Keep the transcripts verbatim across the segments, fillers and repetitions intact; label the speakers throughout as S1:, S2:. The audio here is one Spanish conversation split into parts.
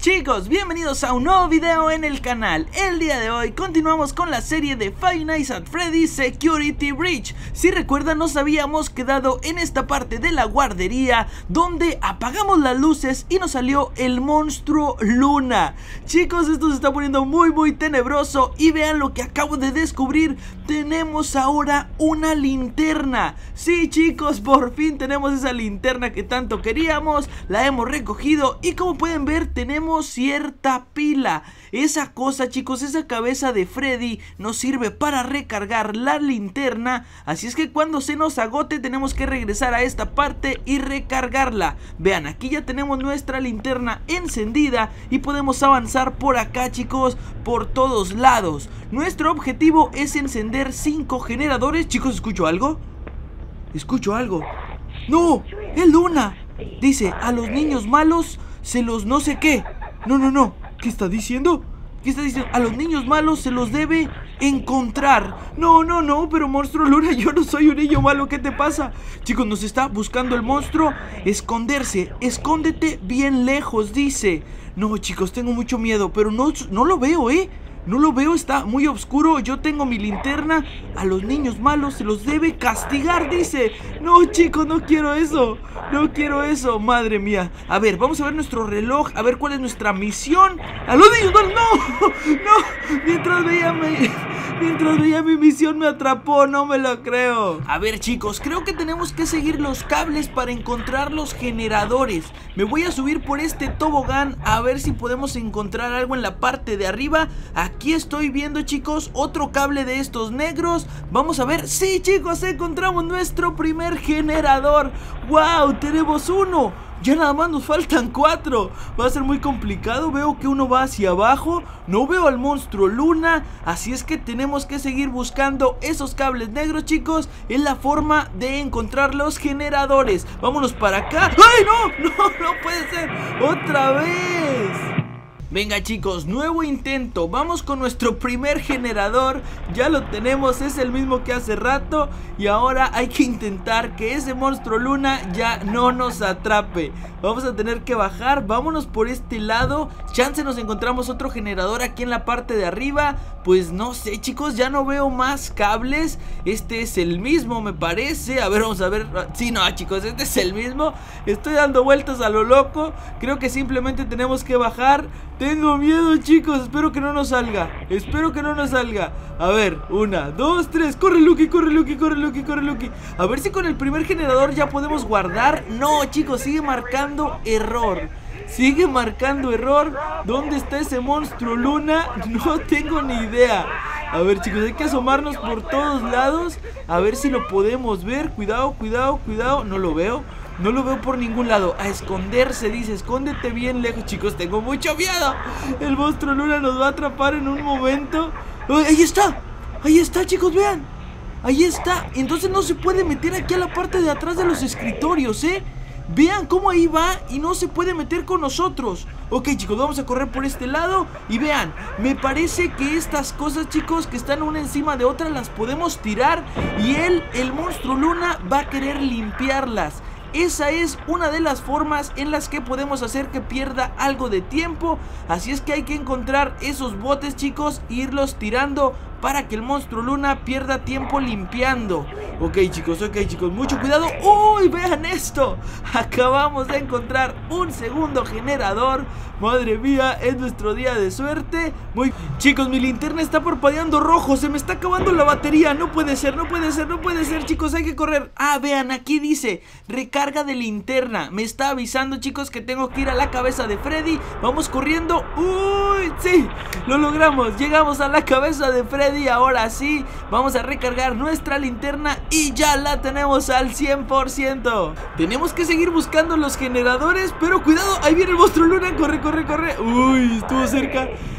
S1: Chicos, bienvenidos a un nuevo video en el canal. El día de hoy continuamos con la serie de Five Nights at Freddy's Security Breach. Si recuerdan, nos habíamos quedado en esta parte de la guardería donde apagamos las luces y nos salió el monstruo Luna. Chicos, esto se está poniendo muy muy tenebroso y vean lo que acabo de descubrir. Tenemos ahora una linterna. Sí, chicos, por fin tenemos esa linterna que tanto queríamos. La hemos recogido y como pueden ver tenemos cierta pila. Esa cosa, chicos, esa cabeza de Freddy nos sirve para recargar la linterna. Así es que cuando se nos agote tenemos que regresar a esta parte y recargarla. Vean, aquí ya tenemos nuestra linterna encendida y podemos avanzar por acá, chicos, por todos lados. Nuestro objetivo es encender cinco generadores. Chicos, ¿escucho algo? Escucho algo. ¡No! ¡Es Luna! Dice, a los niños malos se los no sé qué. No, no, no. ¿Qué está diciendo? ¿Qué está diciendo? A los niños malos se los debe encontrar. No, no, no, pero monstruo Luna, yo no soy un niño malo. ¿Qué te pasa? Chicos, nos está buscando el monstruo. Esconderse. Escóndete bien lejos, dice. No, chicos, tengo mucho miedo, pero no, no lo veo, ¿eh? No lo veo, está muy oscuro. Yo tengo mi linterna. A los niños malos se los debe castigar, dice. No, chicos, no quiero eso. No quiero eso, madre mía. A ver, vamos a ver nuestro reloj. A ver cuál es nuestra misión. A los niños malos, no, no. Mientras veía mi, mientras veía mi misión me atrapó, no me lo creo. A ver, chicos, creo que tenemos que seguir los cables para encontrar los generadores. Me voy a subir por este tobogán a ver si podemos encontrar algo en la parte de arriba. Aquí estoy viendo, chicos, otro cable de estos negros. Vamos a ver. Sí, chicos, encontramos nuestro primer generador. ¡Wow! Tenemos uno. Ya nada más nos faltan cuatro. Va a ser muy complicado. Veo que uno va hacia abajo. No veo al monstruo Luna. Así es que tenemos que seguir buscando esos cables negros, chicos. Es la forma de encontrar los generadores. Vámonos para acá. ¡Ay, no! No, no puede ser. ¡Otra vez! Venga, chicos, nuevo intento. Vamos con nuestro primer generador. Ya lo tenemos, es el mismo que hace rato. Y ahora hay que intentar que ese monstruo Luna ya no nos atrape. Vamos a tener que bajar. Vámonos por este lado. Chance nos encontramos otro generador aquí en la parte de arriba. Pues no sé, chicos, ya no veo más cables. Este es el mismo, me parece. A ver, vamos a ver. Sí, no, chicos, este es el mismo. Estoy dando vueltas a lo loco. Creo que simplemente tenemos que bajar. Tengo miedo, chicos, espero que no nos salga. Espero que no nos salga. A ver, una, dos, tres. Corre, Lucky, corre, Lucky, corre, Lucky, corre, Lucky. A ver si con el primer generador ya podemos guardar. No, chicos, sigue marcando error. Sigue marcando error. ¿Dónde está ese monstruo Luna? No tengo ni idea. A ver, chicos, hay que asomarnos por todos lados. A ver si lo podemos ver. Cuidado, cuidado, cuidado. No lo veo. No lo veo por ningún lado. A esconderse, dice. Escóndete bien lejos. Chicos, tengo mucho miedo. El monstruo Luna nos va a atrapar en un momento. ¡Oh, ahí está! Ahí está, chicos, vean. Ahí está. Entonces no se puede meter aquí a la parte de atrás de los escritorios, ¿eh? Vean cómo ahí va y no se puede meter con nosotros. Ok, chicos, vamos a correr por este lado. Y vean, me parece que estas cosas, chicos, que están una encima de otra, las podemos tirar. Y él, el monstruo Luna, va a querer limpiarlas. Esa es una de las formas en las que podemos hacer que pierda algo de tiempo. Así es que hay que encontrar esos botes, chicos, e irlos tirando para que el monstruo Luna pierda tiempo limpiando. Ok, chicos, ok, chicos, mucho cuidado. ¡Uy! Vean esto. Acabamos de encontrar un segundo generador. Madre mía, es nuestro día de suerte. Muy... Chicos, mi linterna está parpadeando rojo. Se me está acabando la batería. No puede ser, no puede ser, no puede ser, chicos, hay que correr. Ah, vean, aquí dice recarga de linterna. Me está avisando, chicos, que tengo que ir a la cabeza de Freddy. Vamos corriendo. ¡Uy! Sí, lo logramos. Llegamos a la cabeza de Freddy. Ahora sí, vamos a recargar nuestra linterna y ya la tenemos al cien por ciento. Tenemos que seguir buscando los generadores, pero cuidado, ahí viene el monstruo Luna. Corre, corre, corre. Uy, estuvo cerca.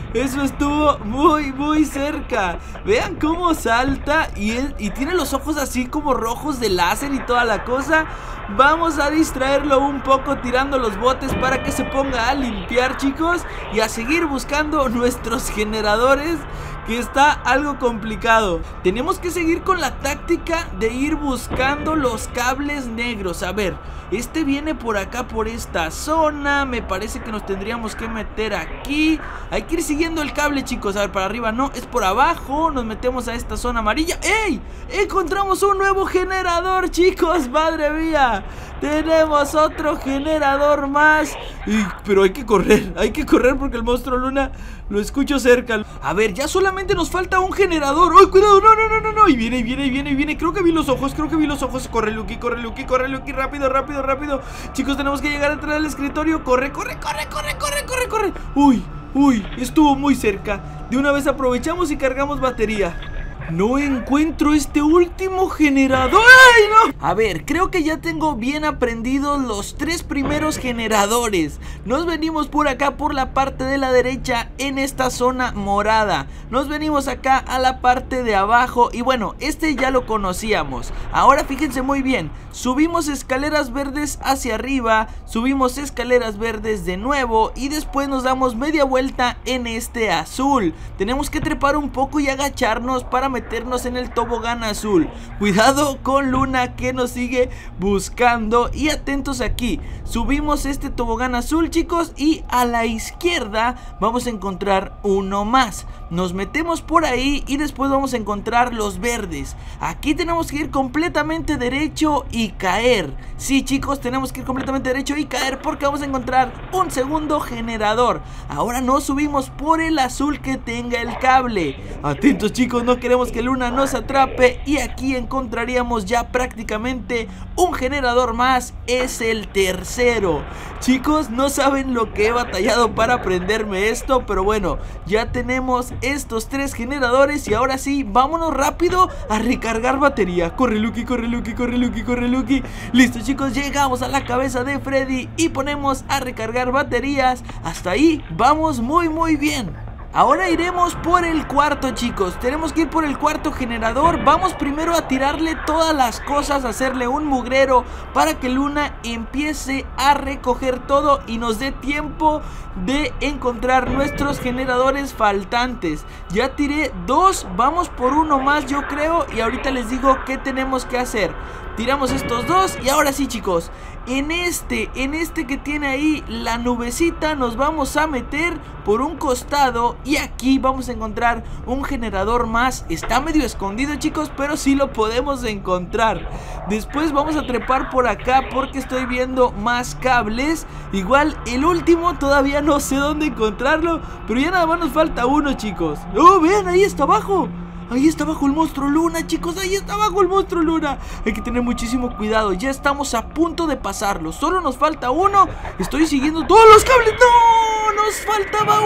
S1: Eso estuvo muy, muy cerca. Vean cómo salta y, él, y tiene los ojos así como rojos de láser y toda la cosa. Vamos a distraerlo un poco tirando los botes para que se ponga a limpiar, chicos, y a seguir buscando nuestros generadores, que está algo complicado. Tenemos que seguir con la táctica de ir buscando los cables negros. A ver, este viene por acá, por esta zona. Me parece que nos tendríamos que meter aquí. Hay que ir siguiendo el cable, chicos. A ver, para arriba no, es por abajo. Nos metemos a esta zona amarilla. ¡Ey! Encontramos un nuevo generador, chicos. ¡Madre mía! Tenemos otro generador más. y, Pero hay que correr, hay que correr porque el monstruo luna lo escucho cerca. A ver, ya solamente nos falta un generador. ¡Ay, cuidado! No, no, no, no, no. Y viene, y viene, y viene, y viene. Creo que vi los ojos, creo que vi los ojos. Corre, Lucky, corre, Lucky, corre, Lucky. Rápido, rápido, rápido. Chicos, tenemos que llegar a entrar al escritorio. Corre, corre, corre, corre, corre, corre, corre. Uy, uy, estuvo muy cerca. De una vez aprovechamos y cargamos batería. No encuentro este último generador. ¡Ay, no! A ver, creo que ya tengo bien aprendidos los tres primeros generadores. Nos venimos por acá, por la parte de la derecha, en esta zona morada. Nos venimos acá a la parte de abajo. Y bueno, este ya lo conocíamos. Ahora fíjense muy bien. Subimos escaleras verdes hacia arriba. Subimos escaleras verdes de nuevo. Y después nos damos media vuelta en este azul. Tenemos que trepar un poco y agacharnos para meternos en el tobogán azul. Cuidado con Luna, que nos sigue buscando. Y atentos aquí. Subimos este tobogán azul, chicos, y a la izquierda vamos a encontrar uno más. Nos metemos por ahí y después vamos a encontrar los verdes. Aquí tenemos que ir completamente derecho y caer. Sí, chicos, tenemos que ir completamente derecho y caer porque vamos a encontrar un segundo generador. Ahora no subimos por el azul que tenga el cable. Atentos, chicos, no queremos que Luna nos atrape. Y aquí encontraríamos ya prácticamente un generador más. Es el tercero. Chicos, no saben lo que he batallado para aprenderme esto, pero bueno, ya tenemos estos tres generadores. Y ahora sí, vámonos rápido a recargar batería. Corre, Lucky, corre, Lucky, corre, Lucky, corre, Lucky. Listo, chicos, llegamos a la cabeza de Freddy y ponemos a recargar baterías. Hasta ahí vamos muy muy bien. Ahora iremos por el cuarto, chicos. Tenemos que ir por el cuarto generador. Vamos primero a tirarle todas las cosas, a hacerle un mugrero para que Luna empiece a recoger todo y nos dé tiempo de encontrar nuestros generadores faltantes. Ya tiré dos, vamos por uno más, yo creo, y ahorita les digo qué tenemos que hacer. Tiramos estos dos y ahora sí, chicos, en este, en este que tiene ahí la nubecita nos vamos a meter por un costado y aquí vamos a encontrar un generador más. Está medio escondido, chicos, pero sí lo podemos encontrar. Después vamos a trepar por acá porque estoy viendo más cables. Igual el último todavía no sé dónde encontrarlo, pero ya nada más nos falta uno, chicos. ¡Oh, vean! Ahí está abajo. Ahí está abajo el monstruo Luna, chicos. Ahí está abajo el monstruo Luna. Hay que tener muchísimo cuidado. Ya estamos a punto de pasarlo. Solo nos falta uno. Estoy siguiendo todos los cables. ¡No! ¡Nos faltaba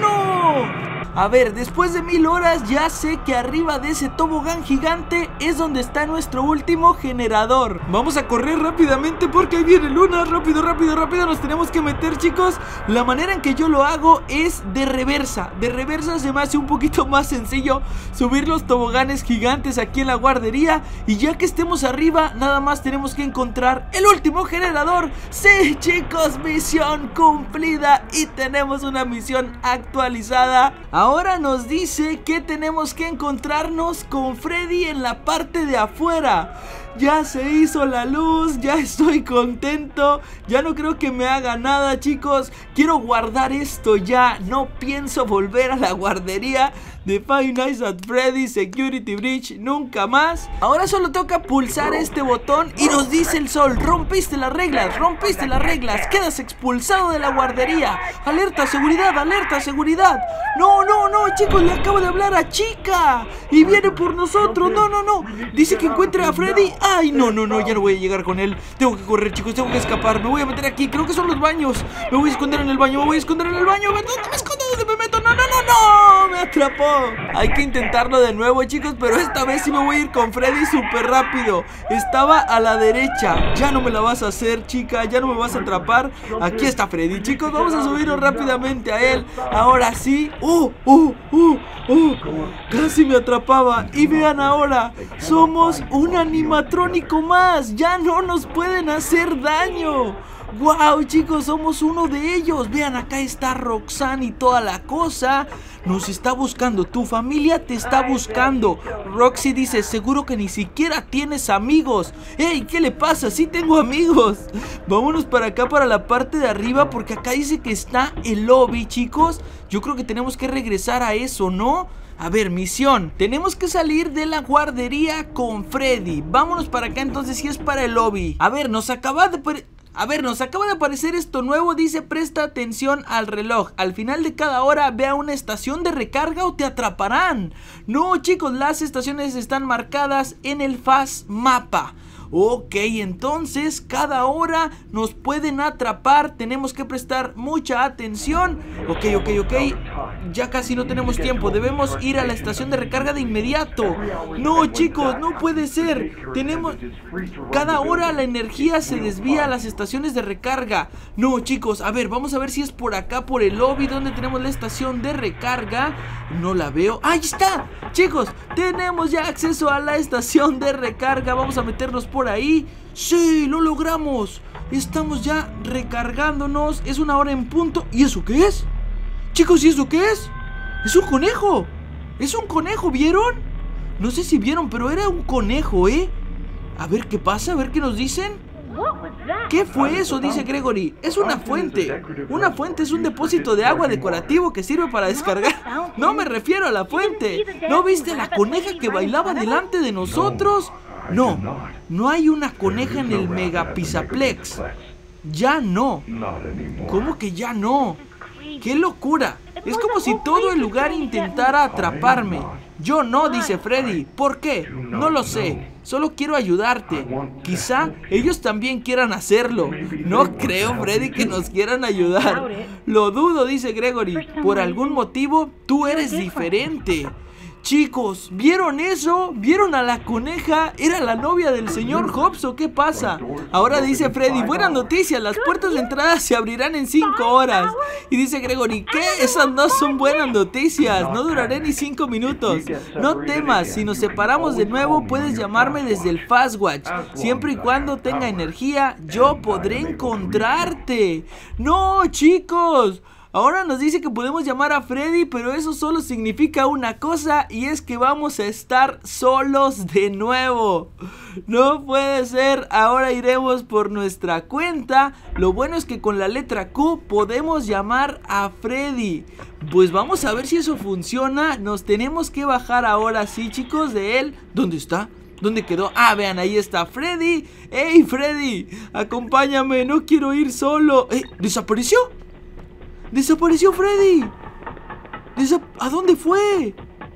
S1: uno! A ver, después de mil horas ya sé que arriba de ese tobogán gigante es donde está nuestro último generador. Vamos a correr rápidamente porque ahí viene Luna. Rápido, rápido, rápido, nos tenemos que meter, chicos. La manera en que yo lo hago es de reversa. De reversa se me hace un poquito más sencillo subir los toboganes gigantes aquí en la guardería. Y ya que estemos arriba, nada más tenemos que encontrar el último generador. Sí, chicos, misión cumplida. Y tenemos una misión actualizada. Ahora nos dice que tenemos que encontrarnos con Freddy en la parte de afuera. Ya se hizo la luz, ya estoy contento. Ya no creo que me haga nada, chicos. Quiero guardar esto ya. No pienso volver a la guardería de Five Nights at Freddy's Security Breach nunca más. Ahora solo toca pulsar este botón y nos dice el sol: rompiste las reglas, rompiste las reglas, quedas expulsado de la guardería. Alerta, seguridad, alerta, seguridad. No, no, no, chicos, le acabo de hablar a Chica y viene por nosotros. No, no, no, dice que encuentre a Freddy. Ay, no, no, no, ya no voy a llegar con él. Tengo que correr, chicos, tengo que escapar. Me voy a meter aquí, creo que son los baños. Me voy a esconder en el baño, me voy a esconder en el baño. ¿Dónde me escondo? ¿Dónde me meto? No, no, no, no, me atrapó. Hay que intentarlo de nuevo, chicos, pero esta vez sí me voy a ir con Freddy súper rápido. Estaba a la derecha. Ya no me la vas a hacer, chica, ya no me vas a atrapar. Aquí está Freddy, chicos, vamos a subirnos rápidamente a él. Ahora sí. ¡Oh, oh, oh, oh! Casi me atrapaba. Y vean ahora, somos un animatrónico más. Ya no nos pueden hacer daño. ¡Wow, chicos! Somos uno de ellos. Vean, acá está Roxanne y toda la cosa. Nos está buscando. Tu familia te está buscando. Roxy dice, seguro que ni siquiera tienes amigos. ¡Ey! ¿Qué le pasa? Sí tengo amigos. Vámonos para acá, para la parte de arriba, porque acá dice que está el lobby, chicos. Yo creo que tenemos que regresar a eso, ¿no? A ver, misión. Tenemos que salir de la guardería con Freddy. Vámonos para acá entonces, si es para el lobby. A ver, nos acaba de... A ver, nos acaba de aparecer esto nuevo. Dice, presta atención al reloj. Al final de cada hora ve a una estación de recarga o te atraparán. No, chicos, las estaciones están marcadas en el Fast Mapa. Ok, entonces cada hora nos pueden atrapar. Tenemos que prestar mucha atención. Ok, ok, ok. Ya casi no tenemos tiempo. Debemos ir a la estación de recarga de inmediato. No, chicos, no puede ser. Tenemos... Cada hora la energía se desvía a las estaciones de recarga. No, chicos, a ver, vamos a ver si es por acá, por el lobby, donde tenemos la estación de recarga. No la veo. ¡Ahí está! Chicos, tenemos ya acceso a la estación de recarga. Vamos a meternos por ahí. ¡Sí! ¡Lo logramos! Estamos ya recargándonos. Es una hora en punto. ¿Y eso qué es? Chicos, ¿y eso qué es? ¡Es un conejo! ¡Es un conejo! ¿Vieron? No sé si vieron, pero era un conejo, ¿eh? A ver qué pasa, a ver qué nos dicen. ¿Qué fue eso? Dice Gregory. Es una fuente. Una fuente es un depósito de agua decorativo que sirve para descargar. No me refiero a la fuente. ¿No viste a la coneja que bailaba delante de nosotros? No, no hay una coneja en el Mega Pizzaplex. Ya no. ¿Cómo que ya no? ¡Qué locura! Es como si todo el lugar intentara atraparme. Yo no, dice Freddy. ¿Por qué? No lo sé. Solo quiero ayudarte. Quizá ellos también quieran hacerlo. No creo, Freddy, que nos quieran ayudar. Lo dudo, dice Gregory. Por algún motivo, tú eres diferente. Chicos, ¿vieron eso? ¿Vieron a la coneja? ¿Era la novia del señor Hobbs o qué pasa? Ahora dice Freddy, buenas noticias, las puertas de entrada se abrirán en cinco horas. Y dice Gregory, ¿qué? Esas no son buenas noticias, no duraré ni cinco minutos. No temas, si nos separamos de nuevo puedes llamarme desde el Fastwatch. Siempre y cuando tenga energía, yo podré encontrarte. ¡No, chicos! Ahora nos dice que podemos llamar a Freddy, pero eso solo significa una cosa, y es que vamos a estar solos de nuevo. No puede ser, ahora iremos por nuestra cuenta. Lo bueno es que con la letra Q podemos llamar a Freddy. Pues vamos a ver si eso funciona. Nos tenemos que bajar ahora sí, chicos, de él. ¿Dónde está? ¿Dónde quedó? Ah, vean, ahí está Freddy. ¡Ey, Freddy! Acompáñame, no quiero ir solo. ¿Eh? ¿Desapareció? ¡Desapareció Freddy! Desa- ¿A dónde fue?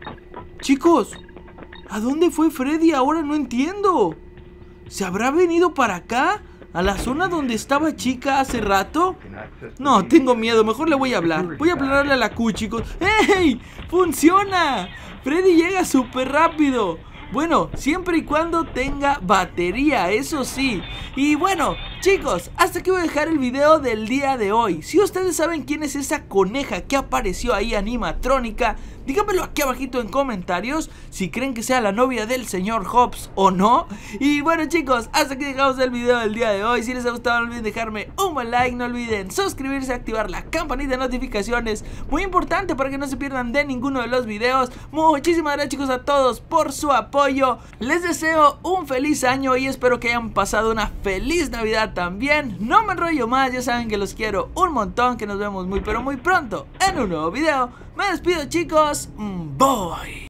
S1: Chicos, ¿a dónde fue Freddy? Ahora no entiendo. ¿Se habrá venido para acá? ¿A la zona donde estaba Chica hace rato? No, tengo miedo, mejor le voy a hablar. Voy a hablarle a la Q, chicos. ¡Ey! ¡Funciona! Freddy llega súper rápido. Bueno, siempre y cuando tenga batería, eso sí. Y bueno, chicos, hasta aquí voy a dejar el video del día de hoy. Si ustedes saben quién es esa coneja que apareció ahí animatrónica, díganmelo aquí abajito en comentarios, si creen que sea la novia del señor Hobbs o no. Y bueno, chicos, hasta aquí dejamos el video del día de hoy. Si les ha gustado, no olviden dejarme un buen like, no olviden suscribirse, activar la campanita de notificaciones, muy importante para que no se pierdan de ninguno de los videos. Muchísimas gracias, chicos, a todos por su apoyo. Les deseo un feliz año y espero que hayan pasado una feliz Navidad también. No me enrollo más, ya saben que los quiero un montón, que nos vemos muy pero muy pronto en un nuevo video. Me despido, chicos. Bye.